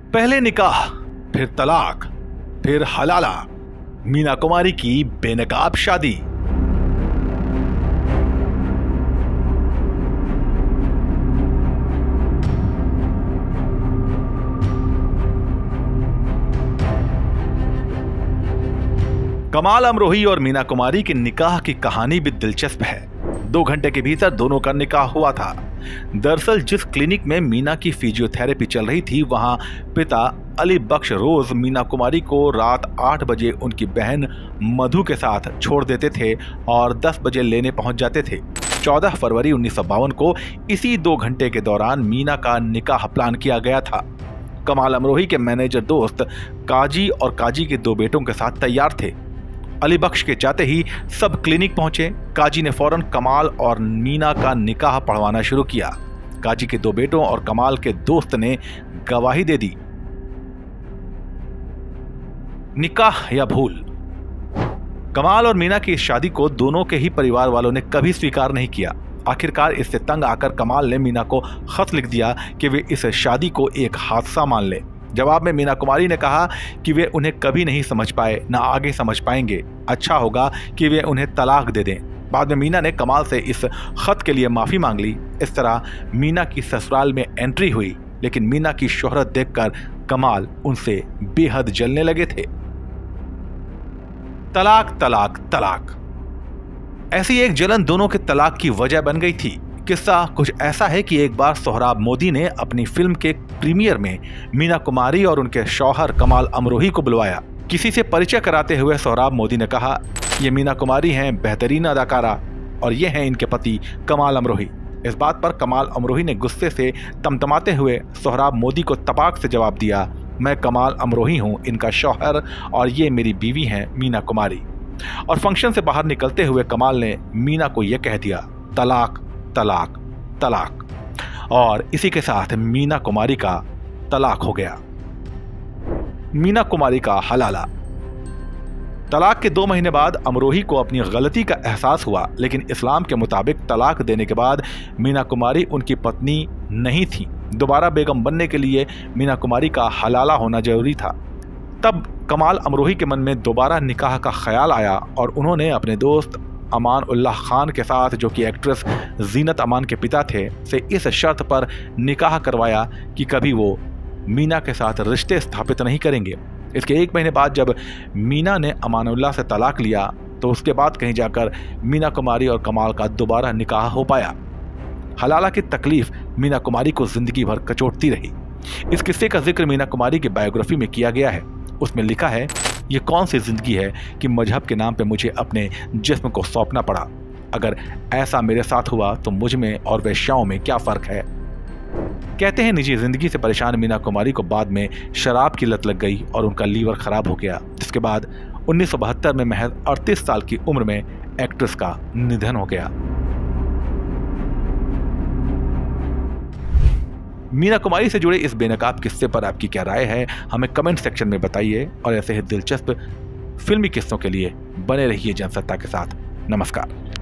पहले निकाह, फिर तलाक, फिर हलाला। मीना कुमारी की बेनकाब शादी। कमाल अमरोही और मीना कुमारी के निकाह की कहानी भी दिलचस्प है। 2 घंटे के भीतर दोनों का निकाह हुआ था। दरअसल जिस क्लिनिक में मीना की फिजियोथेरेपी चल रही थी, वहां पिता अली बख्श रोज मीना कुमारी को रात 8 बजे उनकी बहन मधु के साथ छोड़ देते थे और 10 बजे लेने पहुंच जाते थे। 14 फरवरी 1952 को इसी 2 घंटे के दौरान मीना का निकाह प्लान किया गया था। कमाल अमरोही के मैनेजर दोस्त काजी और काजी के 2 बेटों के साथ तैयार थे। अली बख्श के जाते ही सब क्लिनिक पहुंचे। काजी ने फौरन कमाल और मीना का निकाह पढ़वाना शुरू किया। काजी के 2 बेटों और कमाल के दोस्त ने गवाही दे दी। निकाह या भूल। कमाल और मीना की इस शादी को दोनों के ही परिवार वालों ने कभी स्वीकार नहीं किया। आखिरकार इससे तंग आकर कमाल ने मीना को खत लिख दिया कि वे इस शादी को एक हादसा मान ले। जवाब में मीना कुमारी ने कहा कि वे उन्हें कभी नहीं समझ पाए, ना आगे समझ पाएंगे। अच्छा होगा कि वे उन्हें तलाक दे दें। बाद में मीना ने कमाल से इस खत के लिए माफी मांग ली। इस तरह मीना की ससुराल में एंट्री हुई, लेकिन मीना की शोहरत देखकर कमाल उनसे बेहद जलने लगे थे। तलाक तलाक तलाक। ऐसी एक जलन दोनों के तलाक की वजह बन गई थी। किस्सा कुछ ऐसा है कि एक बार सोहराब मोदी ने अपनी फिल्म के प्रीमियर में मीना कुमारी और उनके शौहर कमाल अमरोही को बुलवाया। किसी से परिचय कराते हुए सोहराब मोदी ने कहा, ये मीना कुमारी हैं, बेहतरीन अदाकारा, और ये हैं इनके पति कमाल अमरोही। इस बात पर कमाल अमरोही ने गुस्से से तमतमाते हुए सोहराब मोदी को तपाक से जवाब दिया, मैं कमाल अमरोही हूँ, इनका शौहर, और ये मेरी बीवी हैं मीना कुमारी। और फंक्शन से बाहर निकलते हुए कमाल ने मीना को यह कह दिया, तलाक तलाक तलाक। और इसी के साथ मीना कुमारी का तलाक हो गया। मीना कुमारी का हलाला। तलाक के 2 महीने बाद अमरोही को अपनी गलती का एहसास हुआ, लेकिन इस्लाम के मुताबिक तलाक देने के बाद मीना कुमारी उनकी पत्नी नहीं थी। दोबारा बेगम बनने के लिए मीना कुमारी का हलाला होना जरूरी था। तब कमाल अमरोही के मन में दोबारा निकाह का ख्याल आया और उन्होंने अपने दोस्त अमान उल्लाह खान के साथ, जो कि एक्ट्रेस जीनत अमान के पिता थे, से इस शर्त पर निकाह करवाया कि कभी वो मीना के साथ रिश्ते स्थापित नहीं करेंगे। इसके 1 महीने बाद जब मीना ने अमानुल्लाह से तलाक लिया, तो उसके बाद कहीं जाकर मीना कुमारी और कमाल का दोबारा निकाह हो पाया। हलाला की तकलीफ मीना कुमारी को जिंदगी भर कचोटती रही। इस किस्से का जिक्र मीना कुमारी की बायोग्राफी में किया गया है। उसमें लिखा है, ये कौन सी जिंदगी है कि मजहब के नाम पे मुझे अपने जिस्म को सौंपना पड़ा। अगर ऐसा मेरे साथ हुआ तो मुझ में और वेश्याओं में क्या फर्क है। कहते हैं निजी जिंदगी से परेशान मीना कुमारी को बाद में शराब की लत लग गई और उनका लीवर खराब हो गया, जिसके बाद 1972 में महज 38 साल की उम्र में एक्ट्रेस का निधन हो गया। मीना कुमारी से जुड़े इस बेनकाब किस्से पर आपकी क्या राय है, हमें कमेंट सेक्शन में बताइए। और ऐसे ही दिलचस्प फिल्मी किस्सों के लिए बने रहिए जनसत्ता के साथ। नमस्कार।